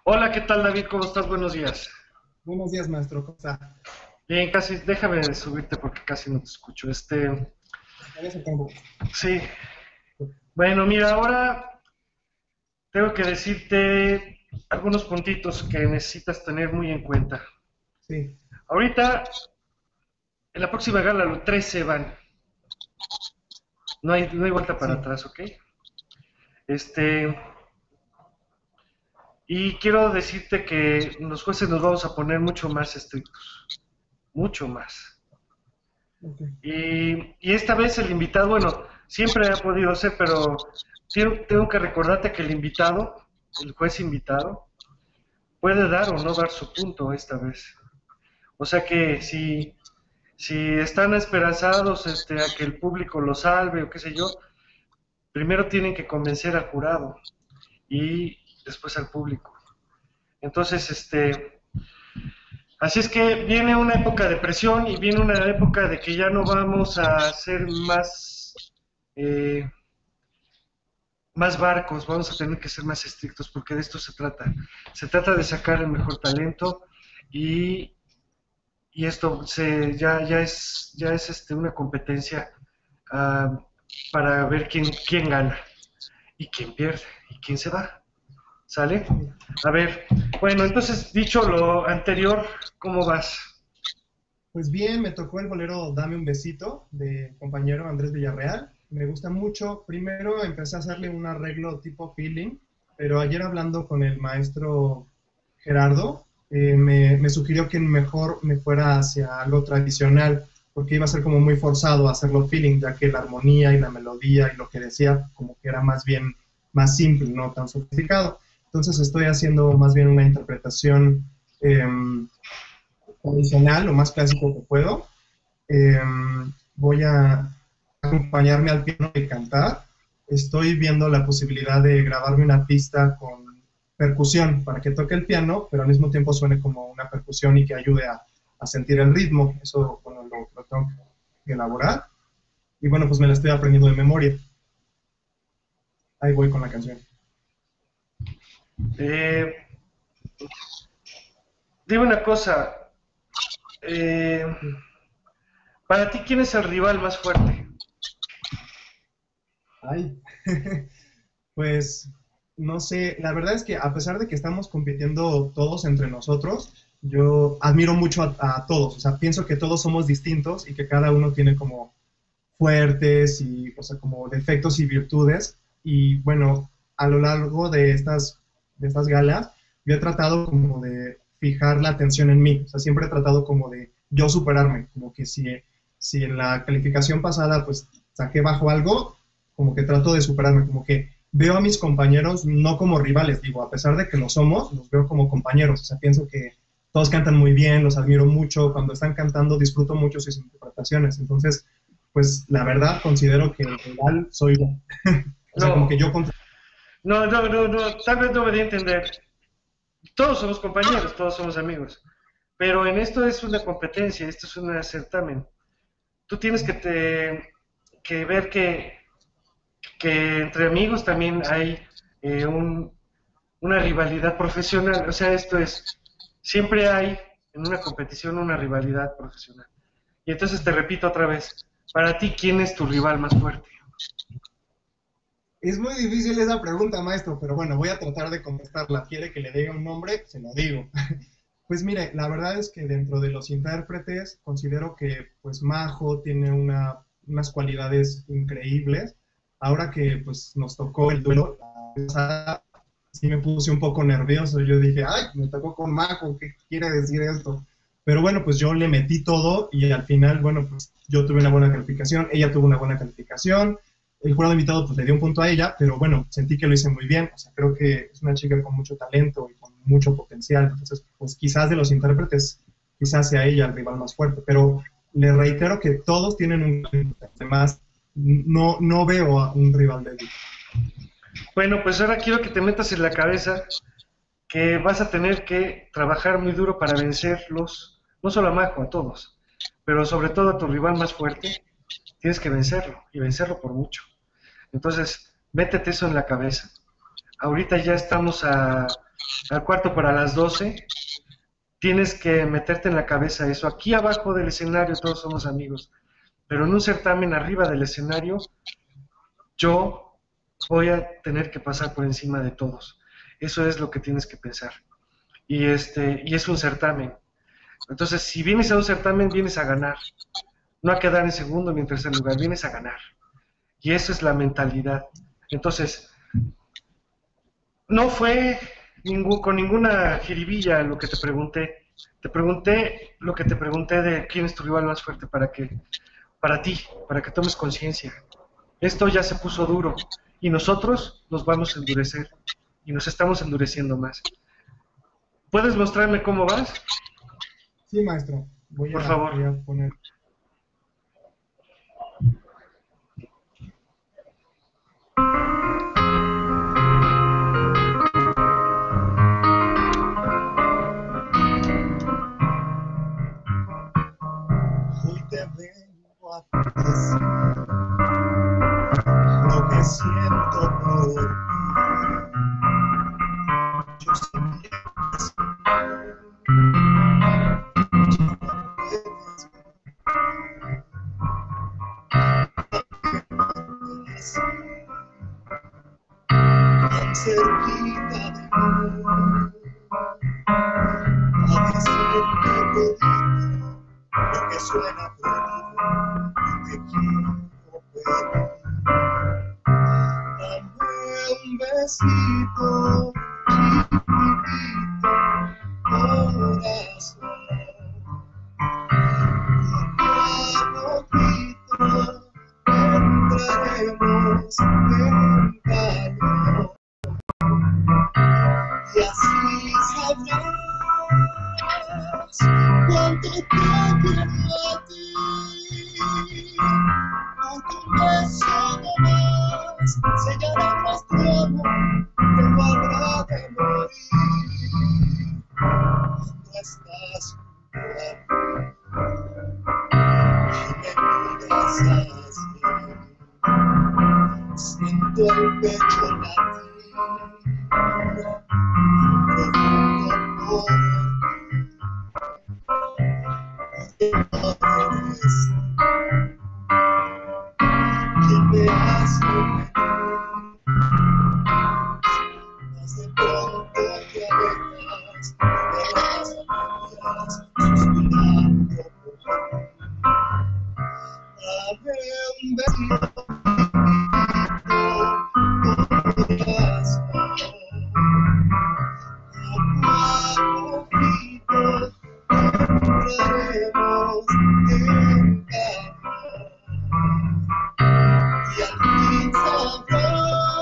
Hola, ¿qué tal, David? ¿Cómo estás? Buenos días. Buenos días, maestro. ¿Cómo está? Bien, casi, déjame subirte porque casi no te escucho. Me voy acercando. Sí. Bueno, mira, ahora tengo que decirte algunos puntitos que necesitas tener muy en cuenta. Sí, Ahorita, en la próxima gala, los 13 van. No hay vuelta para sí, atrás, ¿ok? Este, y quiero decirte que los jueces nos vamos a poner mucho más estrictos, mucho más. ok. Y esta vez el invitado, bueno, siempre ha podido ser, pero tengo que recordarte que el invitado, el juez invitado, puede dar o no dar su punto esta vez. O sea que si están esperanzados a que el público lo salve o qué sé yo, primero tienen que convencer al jurado y después al público. Entonces, así es que viene una época de presión y viene una época de que ya no vamos a ser eh, más barcos, vamos a tener que ser más estrictos porque de esto se trata. Se trata de sacar el mejor talento y, y esto ya es una competencia uh, para ver quién gana y quién pierde y quién se va. ¿Sale? Sí. A ver, bueno, entonces dicho lo anterior, ¿cómo vas? Pues bien, me tocó el bolero Dame un besito de compañero Andrés Villarreal. Me gusta mucho. Primero empecé a hacerle un arreglo tipo feeling, pero ayer hablando con el maestro Gerardo, me sugirió que mejor me fuera hacia algo tradicional, porque iba a ser como muy forzado hacerlo feeling, ya que la armonía y la melodía y lo que decía como que era más bien más simple, no tan sofisticado. Entonces estoy haciendo más bien una interpretación tradicional, lo más clásico que puedo. Eh, Voy a acompañarme al piano y cantar. Estoy viendo la posibilidad de grabarme una pista con percusión para que toque el piano, pero al mismo tiempo suene como una percusión y que ayude a sentir el ritmo. Eso, bueno, lo tengo que elaborar. Y bueno, pues me la estoy aprendiendo de memoria. Ahí voy con la canción. Eh, Dime una cosa, eh, para ti, ¿quién es el rival más fuerte? Ay, pues no sé, la verdad es que a pesar de que estamos compitiendo todos entre nosotros, yo admiro mucho a todos, o sea, pienso que todos somos distintos y que cada uno tiene como fuertes y, o sea, como defectos y virtudes. Y bueno, a lo largo de estas galas, yo he tratado como de fijar la atención en mí, o sea, siempre he tratado como de yo superarme, como que si en la calificación pasada pues saqué bajo algo, como que trato de superarme, como que veo a mis compañeros no como rivales, digo, a pesar de que lo somos, los veo como compañeros, o sea, pienso que todos cantan muy bien, los admiro mucho, cuando están cantando disfruto mucho sus interpretaciones, entonces pues la verdad considero que el rival soy yo. O sea, como que No, yo contra... no, tal vez no me di a entender. Todos somos compañeros, todos somos amigos, pero en esto es una competencia, esto es un certamen. Tú tienes que ver que entre amigos también hay una rivalidad profesional, o sea, siempre hay en una competición una rivalidad profesional. Y entonces te repito otra vez, para ti, ¿quién es tu rival más fuerte? Es muy difícil esa pregunta, maestro, pero bueno, voy a tratar de contestarla. ¿Quiere que le diga un nombre? Se lo digo. Pues mire, la verdad es que dentro de los intérpretes considero que pues Majo tiene unas cualidades increíbles. Ahora que pues nos tocó el duelo, sí me puse un poco nervioso. Yo dije, ay, me tocó con Majo, ¿qué quiere decir esto? Pero bueno, pues yo le metí todo y al final, bueno, pues yo tuve una buena calificación, ella tuvo una buena calificación, el jurado invitado pues le dio un punto a ella, pero bueno, sentí que lo hice muy bien, o sea, creo que es una chica con mucho talento y con mucho potencial, entonces pues quizás de los intérpretes, quizás sea ella el rival más fuerte, pero le reitero que todos tienen un talento, además no veo a un rival débil. Bueno, pues ahora quiero que te metas en la cabeza que vas a tener que trabajar muy duro para vencerlos, no solo a Majo, a todos, pero sobre todo a tu rival más fuerte, tienes que vencerlo y vencerlo por mucho. Entonces, métete eso en la cabeza. Ahorita ya estamos al cuarto para las 12, tienes que meterte en la cabeza eso. Aquí abajo del escenario todos somos amigos, pero en un certamen arriba del escenario, yo voy a tener que pasar por encima de todos. Eso es lo que tienes que pensar. Y es un certamen. Entonces, si vienes a un certamen, vienes a ganar. No a quedar en segundo ni en tercer lugar, vienes a ganar. Y eso es la mentalidad. Entonces, no fue con ninguna jiribilla lo que te pregunté. Te pregunté lo que te pregunté de quién es tu rival más fuerte para ti, para que tomes conciencia. Esto ya se puso duro y nosotros nos vamos a endurecer y nos estamos endureciendo más. ¿Puedes mostrarme cómo vas? Sí, maestro. Por favor. Voy a poner. Hoy te vengo a decir lo que siento por ti. Yo sé que tan cerquita de mí, a decirte todito lo que suena prohibido, te quiero pedir. Dame un besito, chiquitito, corazón. Poco a poquito entraremos en calor. Y así sabrás cuánto te quiero a ti. Porque un beso nomás sellará nuestro amor, no habrá de morir. Cuando estás junto a mí y me miras así, siento el pecho latir. Profundo por ti, que me hace venir, mas de pronto te alejas, me dejas a medias, suspirando por ti. Dame un besito, corazón. Poco a poquito entraremos en calor. Y al fin sabrás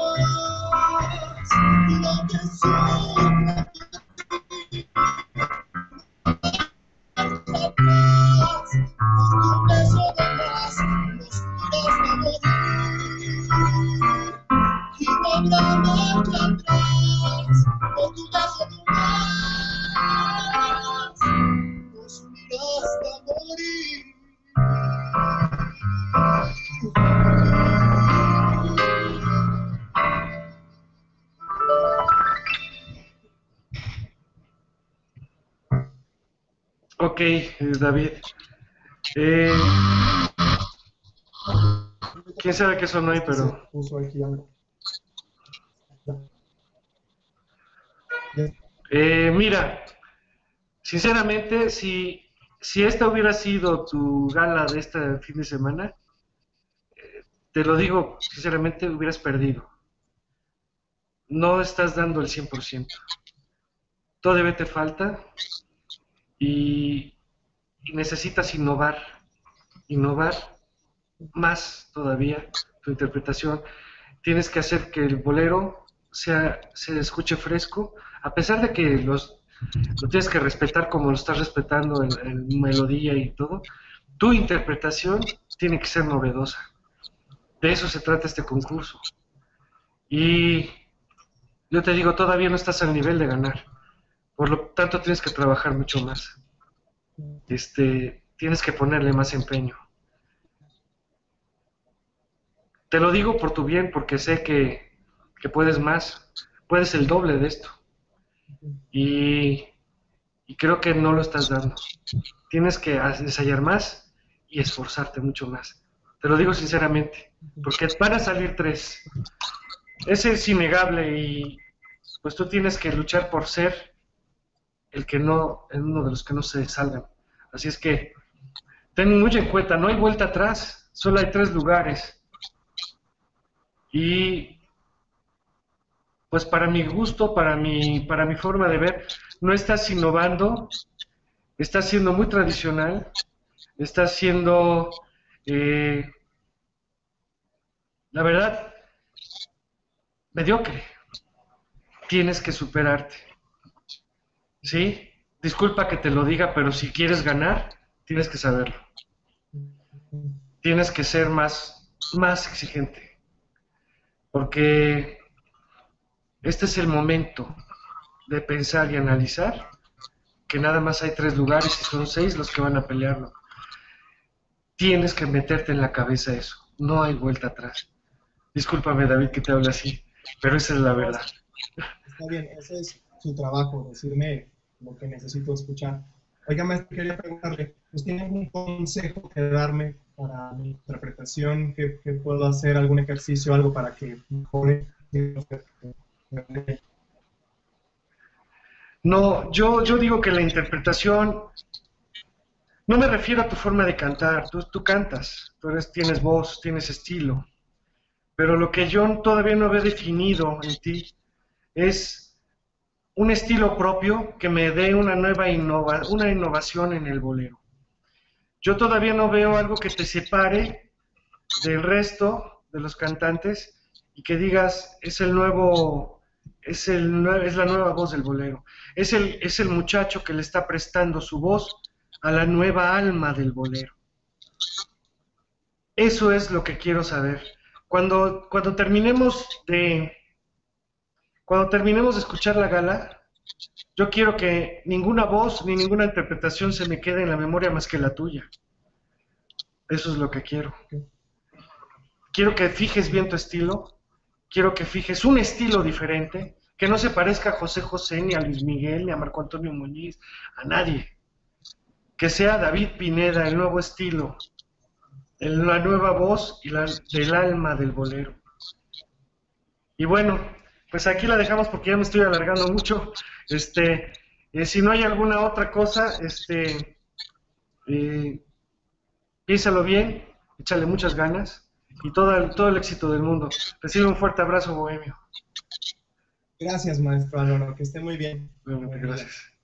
lo que sufre atrás. Por tu beso de más nos irás a morir. Y no habrá marcha atrás. Por tu beso de más nos irás a morir. Ok, David. Quién sabe qué sonó ahí, pero... Se puso aquí algo. Ya. Mira, sinceramente, si esta hubiera sido tu gala de este fin de semana, te lo digo sinceramente, hubieras perdido. No estás dando el 100%. Todavía te falta y necesitas innovar más todavía tu interpretación. Tienes que hacer que el bolero se escuche fresco, a pesar de que lo tienes que respetar como lo estás respetando en melodía y todo. Tu interpretación tiene que ser novedosa. De eso se trata este concurso. Y yo te digo, todavía no estás al nivel de ganar. Por lo tanto, tienes que trabajar mucho más. Tienes que ponerle más empeño. Te lo digo por tu bien, porque sé que puedes más, puedes el doble de esto. y, y creo que no lo estás dando. Tienes que ensayar más y esforzarte mucho más. Te lo digo sinceramente, porque van a salir tres. Ese es innegable y pues tú tienes que luchar por ser el que no, uno de los que no se salgan. Así es que ten muy en cuenta, no hay vuelta atrás, solo hay tres lugares. Y pues para mi gusto, para mi forma de ver, no estás innovando, estás siendo muy tradicional, estás siendo, eh, la verdad, mediocre. Tienes que superarte, ¿sí? Disculpa que te lo diga, pero si quieres ganar, tienes que saberlo. Tienes que ser más exigente, porque este es el momento de pensar y analizar que nada más hay tres lugares y son seis los que van a pelearlo. Tienes que meterte en la cabeza eso, no hay vuelta atrás. Discúlpame, David, que te hable así, pero esa es la No, verdad. está bien, ese es su trabajo, decirme lo que necesito escuchar. Oiga, maestro, quería preguntarle, ¿pues tiene algún consejo que darme para mi interpretación? ¿Qué puedo hacer? ¿Algún ejercicio, algo para que mejore? No, yo digo que la interpretación, no me refiero a tu forma de cantar, tú cantas, tienes voz, tienes estilo, pero lo que yo todavía no veo definido en ti es un estilo propio que me dé una innovación en el bolero. Yo todavía no veo algo que te separe del resto de los cantantes y que digas, es la nueva voz del bolero. Es el muchacho que le está prestando su voz a la nueva alma del bolero. Eso es lo que quiero saber. Cuando cuando terminemos de escuchar la gala, yo quiero que ninguna voz ni ninguna interpretación se me quede en la memoria más que la tuya. Eso es lo que quiero. Quiero que fijes bien tu estilo, quiero que fijes un estilo diferente, que no se parezca a José José, ni a Luis Miguel, ni a Marco Antonio Muñiz, a nadie. Que sea David Pineda, el nuevo estilo, la nueva voz y del alma del bolero. Y bueno, pues aquí la dejamos porque ya me estoy alargando mucho. Si no hay alguna otra cosa, eh, piénsalo bien, échale muchas ganas y todo el éxito del mundo. Recibe un fuerte abrazo, Bohemio. Gracias, maestro Alonso, que esté muy bien. Bueno, Buen día. gracias.